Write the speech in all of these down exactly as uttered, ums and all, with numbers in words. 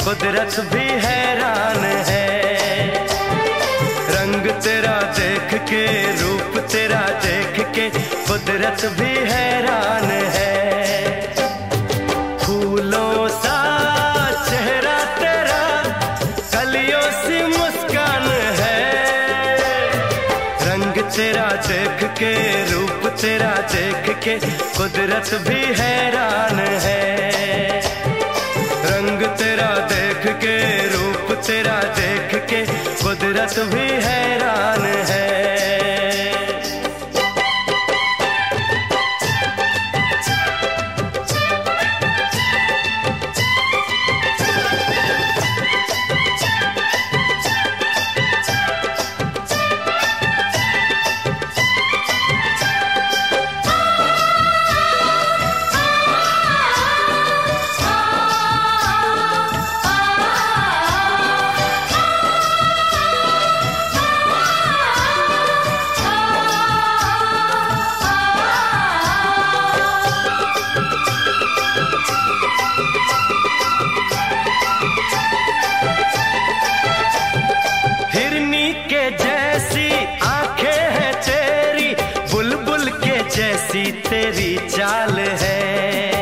कुदरत भी हैरान है। रंग तेरा देख के, रूप तेरा देख के कुदरत भी हैरान है। फूलों सा चेहरा तेरा, कलियों सी मुस्कान है। रंग तेरा देख के, रूप तेरा देख के कुदरत भी हैरान है। रंग तेरा देख के, रूप तेरा देख के कुदरत भी हैरान है। जैसी तेरी चाल है,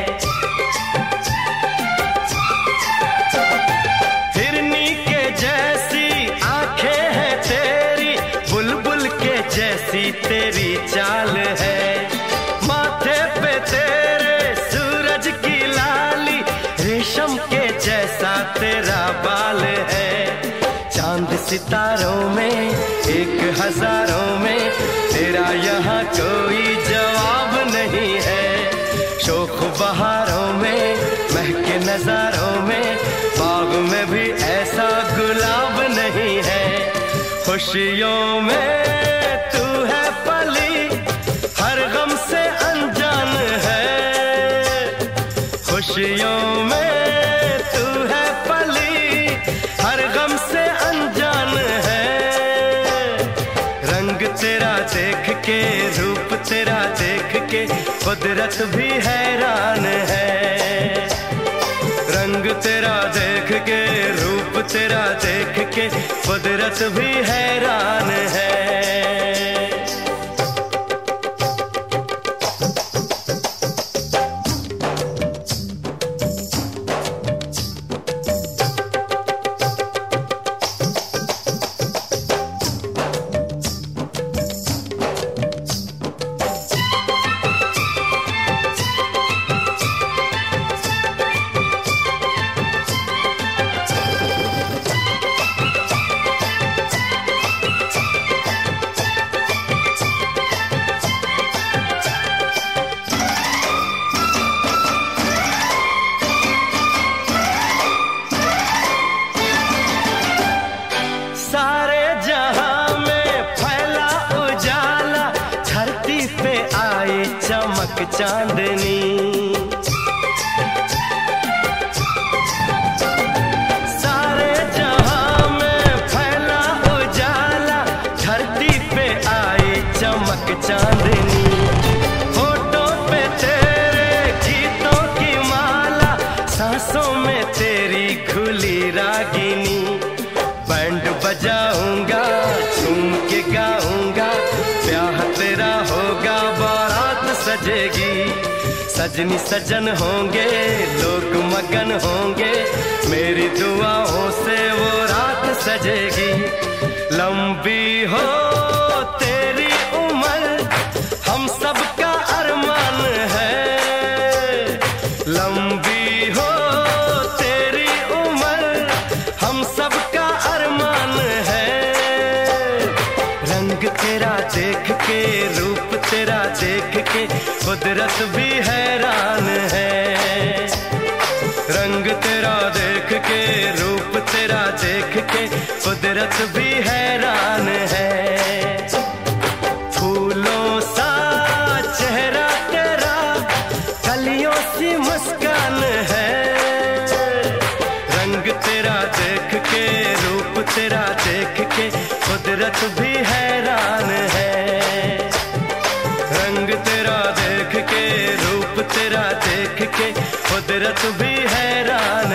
हिरनी के जैसी आंखें हैं तेरी, बुलबुल के जैसी तेरी चाल है। माथे पे तेरे सूरज की लाली, रेशम के जैसा तेरा बाल है। चांद सितारों में, एक हजारों में तेरा यहाँ कोई जवाब नहीं है। शोख बहारों में, महके नजारों में, बाग में भी ऐसा गुलाब नहीं है। खुशियों में तू है पली, हर गम से अनजान है। खुशियों में तू है पली, हर गम से अनजान है। रंग तेरा देख के, रूप तेरा देख के कुदरत भी हैरान है। रंग तेरा देख के, रूप तेरा देख के कुदरत भी हैरान है। सारे जहां में फैला उजाला, धरती पे आई चमक चांदनी। सारे जहां में फैला उजाला, धरती पे आई चमक चांदनी। होठों पे तेरे गीतों की माला, सांसों में तेरी खुली रागिनी। बैंड बजाऊंगा, झूम के गाऊंगा, ब्याह तेरा होगा, बारात सजेगी। सजनी सजन होंगे, लोग मगन होंगे, मेरी दुआओं से वो रात सजेगी। लंबी हो तेरी उम्र, हम सबका अरमान है। लंबी हो तेरी उम्र, हम सबका अरमान है। रंग तेरा देख के, रूप तेरा देख के कुदरत भी हैरान है। रंग तेरा देख के, रूप तेरा देख के कुदरत भी हैरान है। फूलों सा चेहरा तेरा, कलियों सी मुस्कान है। रंग तेरा देख के, रूप तेरा देख के कुदरत भी हैरान है। रंग तेरा देख के, रूप तेरा देख के कुदरत भी हैरान